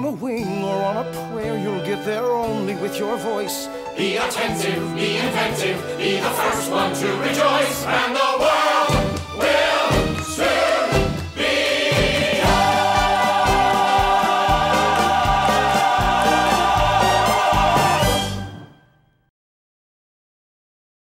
a wing or on a prayer, you'll get there only with your voice. Be attentive, be inventive, be the first one to rejoice, and the world